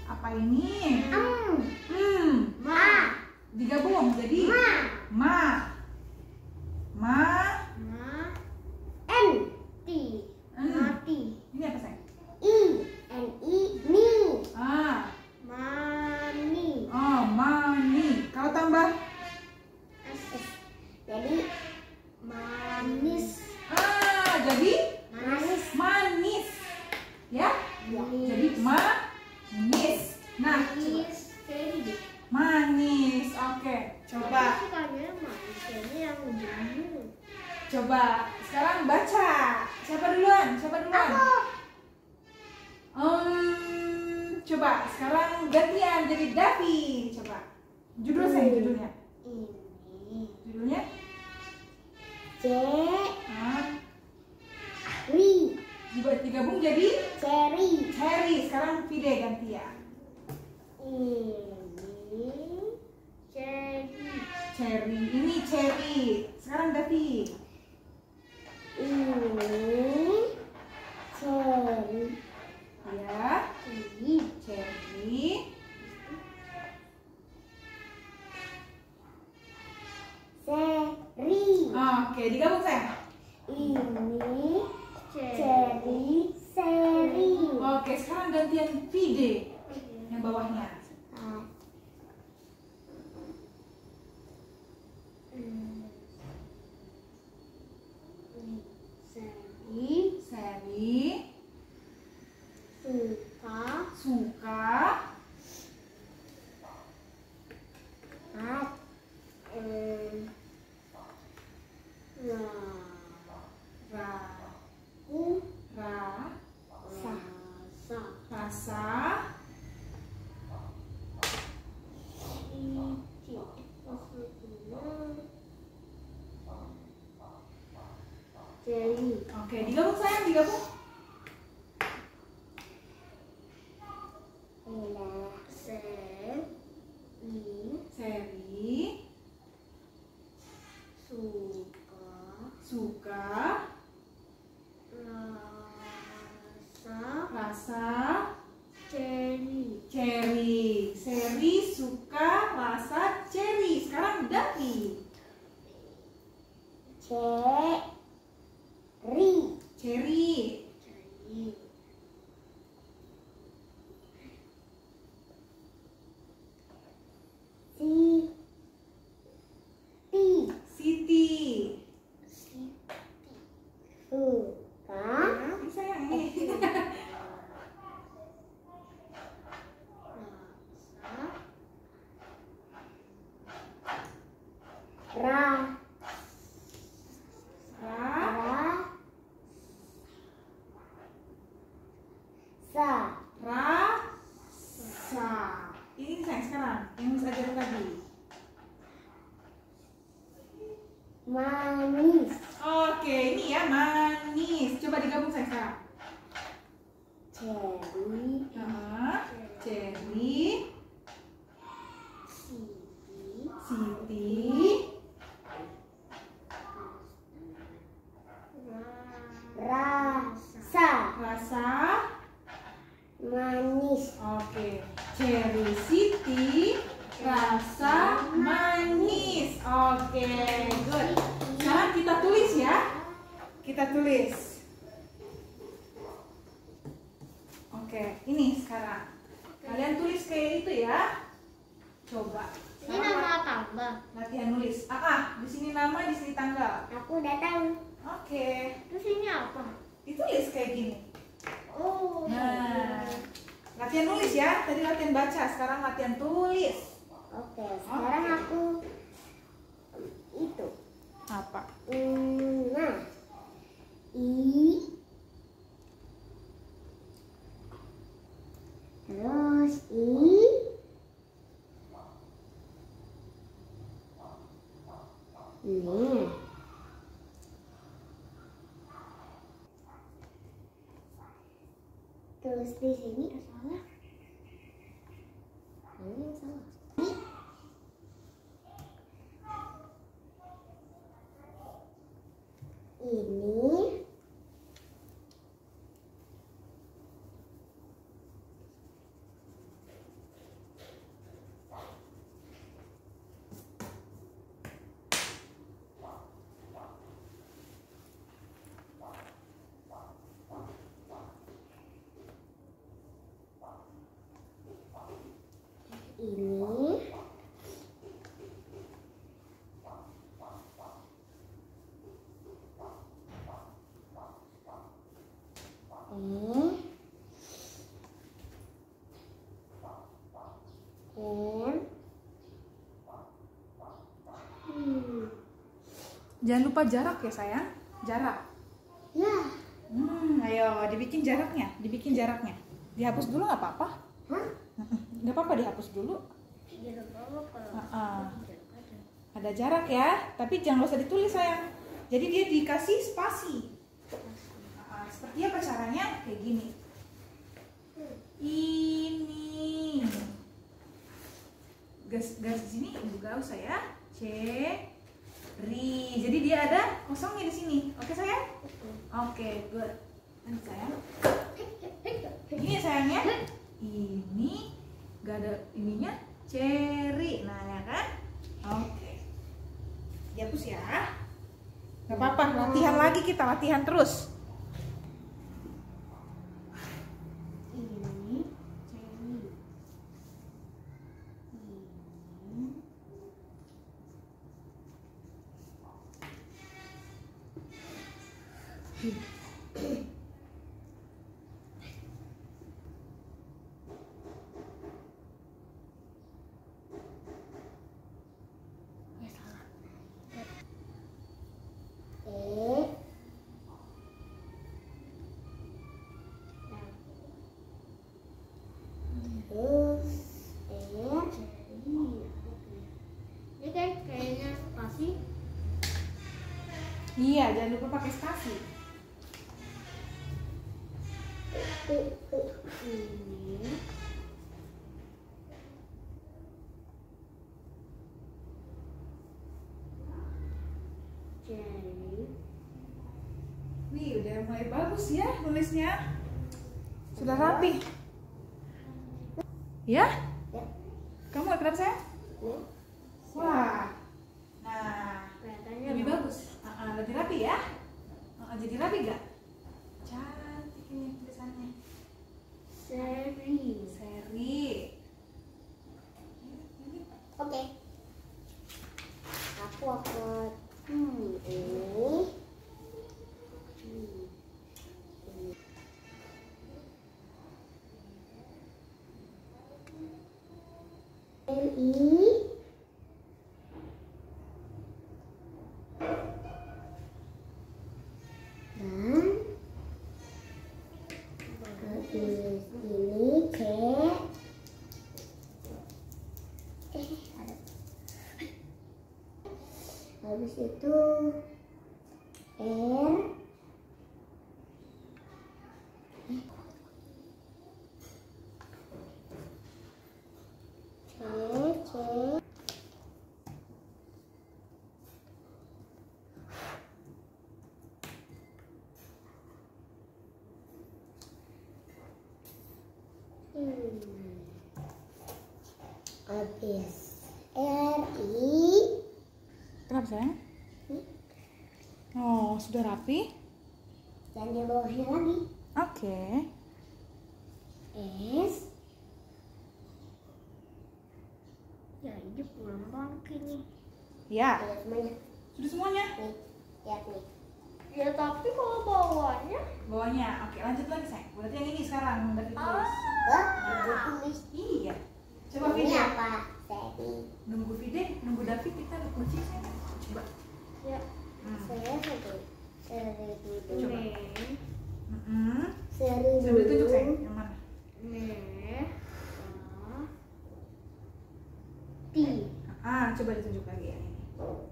Apa ini? Ma. Digabung jadi ma. Mati. Ini apa sayang? Ni. Mani. Mani. Oh, mani. Kalau tambah? Jadi manis. Jadi Manis. Ya? Jadi manis. Nah, manis. Oke, coba. Sukanya manis ini yang jauh. Coba. Sekarang baca. Siapa duluan? Coba. Sekarang gantian jadi Davi. Coba. Judulnya. Ini Judulnya? Digabung jadi Cherry. Sekarang Vide gantian. Cherry. Ini Cherry. Sekarang Davi. Ya. Cherry. Oke, digabung sayang. Seri. Oke, sekarang gantian Vide yang bawahnya. Seri. Suka. Rasa. Oke, digabung sayang, digabung. Seri. Suka. Rasa. Cherry. Seri, suka, rasa, cherry. Sekarang Davi. Cherry. Siti. Ini sayang nih. Rasa. Ini sayang sekarang. Yang Miss ajarin tadi. Manis. Oke, ini ya manis. Coba digabung sayang sekarang. Cherry. Siti. Rasa. Manis. Oke. Cherry, Siti, rasa manis. Oke, good. Sekarang kita tulis ya. Kita tulis. Oke, ini sekarang. Kalian tulis kayak itu ya. Coba. Ini nama tambah. Latihan nulis. Di sini nama, di sini tanggal. Aku datang. Oke. Terus ini apa? Ditulis kayak gini. Oh. Nah, latihan nulis ya. Tadi latihan baca, sekarang latihan tulis. Oke, sekarang aku itu. Apa? Nah. Terus ini. Terus di sini salah. Ini salah. Ini ini Jangan lupa jarak ya sayang, jarak. ya. Ayo dibikin jaraknya, Dihapus dulu nggak apa-apa? Hah? Nggak apa-apa dihapus dulu. Ya, apa kalau Ada jarak ya, tapi jangan usah ditulis sayang. Jadi dia dikasih spasi. Seperti apa caranya? Kayak gini. Ini. Gas di sini ibu gak usah ya. Cherry. Jadi dia ada kosongnya di sini. Oke sayang? Oke, good. Nanti sayang. Ini ya sayangnya. Ini gak ada ininya. Cherry. Nah ya kan? Oke. Dihapus ya. Gak apa-apa. Kita latihan terus. ini ya salah. Terus ini kan kayaknya spasi. Iya, jangan lupa pakai spasi. Ini jadi Wih, udah mulai bagus ya nulisnya. Sudah rapi. Ya? ya. Kamu kenapa sayang? Ini Wah. Nah, kelihatannya lebih bagus. Lebih rapi ya? Jadi rapi gak? Cantik ini tulisannya. seri. Oke. Aku akan ini. Ini dan habis ini C habis itu R C habis R I Kenapa sayang? Oh, sudah rapi? dan di bawahnya lagi Oke. S ya ini pulang balik ini Ya, ada semuanya sudah semuanya. nih lihat nih ya tapi kalau bawahnya Bawahnya. Oke, lanjut lagi sayang. Berarti yang ini sekarang udah ditulis. udah tulis Iya. Coba ini video. apa seri Nunggu video, nunggu David kita baca sayang. Coba. ya saya seri dulu Coba. seri Coba tunjuk dulu sayang. Yang mana? T Coba ditunjuk lagi yang ini.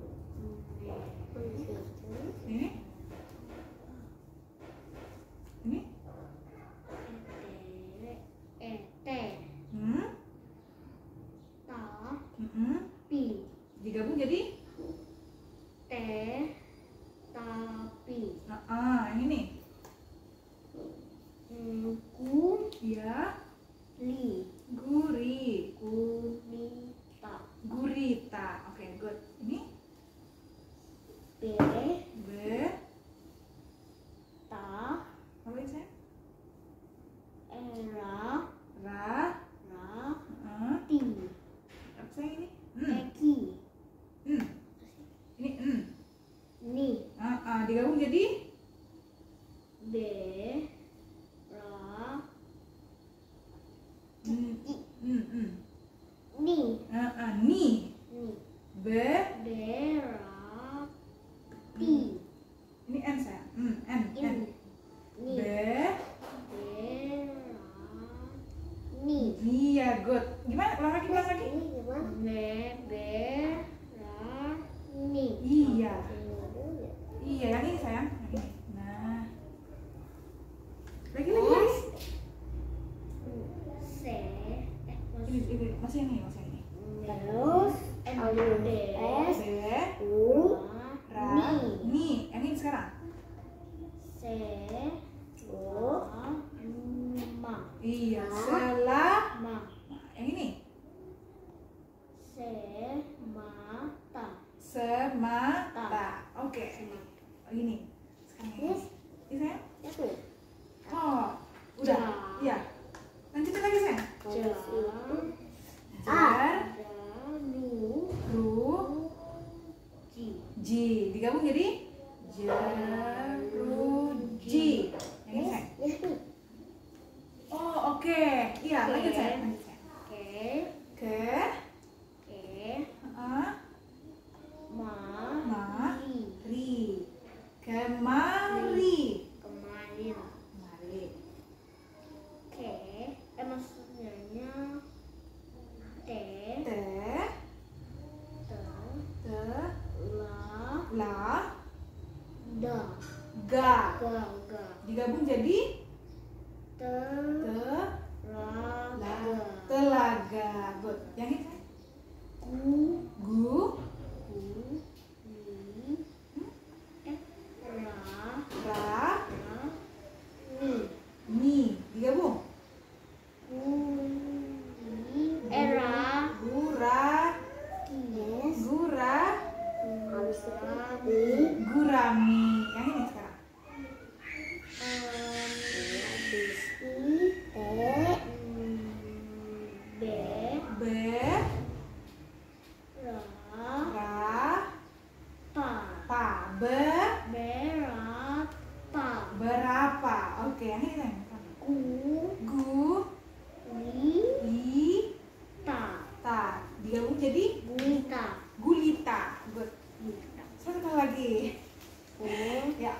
Ini? Ini? T ta pi Digabung jadi? T tapi Yang ini? ku Iya. li Gurita. gurita Gurita. Oke, good. Ini? Iya, good. Gimana? Ulang lagi, ulang lagi. Ini gimana? Berani. Iya. Ini dulu ya. Iya, yang ini sayang. Yang ini. Nah. Lagi. Ini masih ini. Terus S B, U Ra, Ni. Yang ini sekarang. Ma. Iya, Sela. Ma. Yang ini. Semata. Semata. Oke. Ini. Sekarang ini. Ini sayang. Itu. Oh, udah. Iya. Lanjutin lagi sayang. Jar, Ru, Ji. Digabung jadi Jeruji. Yang ini sayang. Oh, oke. Iya, lanjut sayang. Ke, Ri. Kemari. Maksudnya Te, La, Ga. Digabung jadi Telaga. Good. Yang ini sayang. Gu, Ra, Ni. Digabung Gurami. Yang ini sekarang. Be, Ra, Pa. Berapa? Oke, yang ini sayang. Gu, Li, Ta. Digabung jadi Gulita. Good. Satu kali lagi. Ya.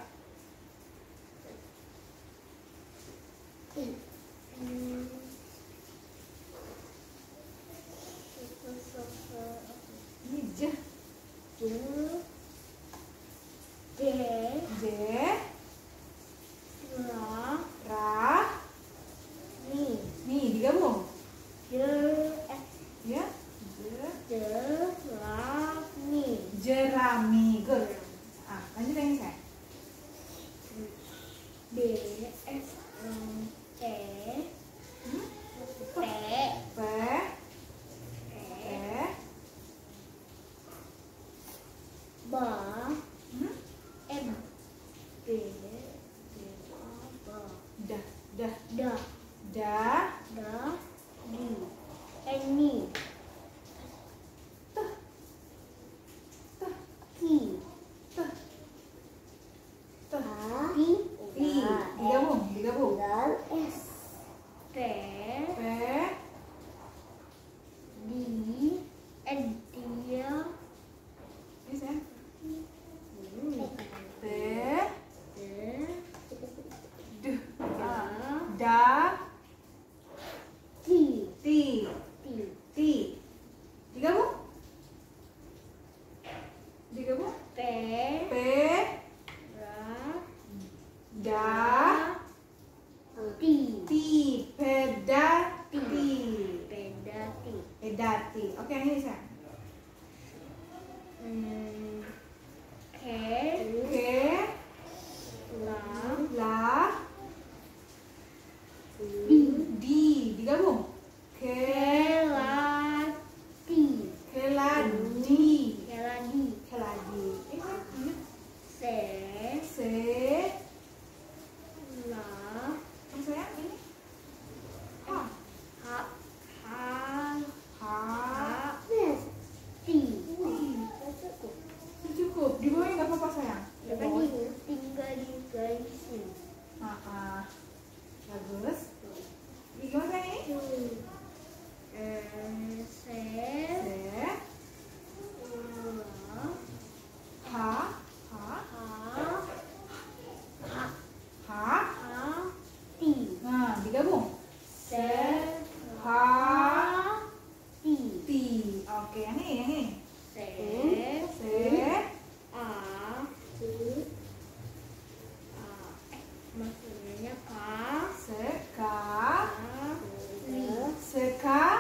Ini Je, Ra, Ni. Digabung. Ya. Jerami. Good. Lanjut yang ini sayang. Pe, Da, Digabung. Pe, ini sayang. Te, Du, Da, Ti. Digabung. Pe, Da, Ti. Pedati. Oke, yang ini sayang. Ke, La, Di. Digabung. Keladi. Se, apa sayang ini? Ha,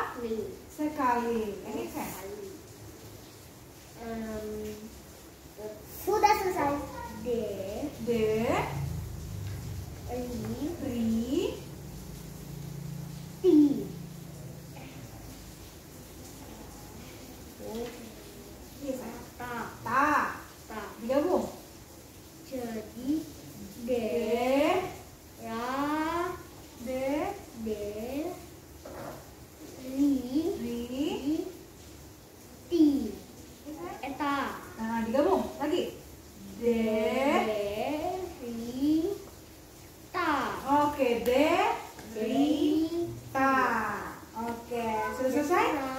sekali. Ini saya. Sudah selesai. D, D, ri, ri, ti. ini saya. Ta, Ta, ta. digabung. Jadi D, D, ra, D, D, ri, ri, ti. ini saya. Eta. Nah, digabung lagi. D, D, ri, ta. oke, D, ri, ta. Oke, sudah selesai?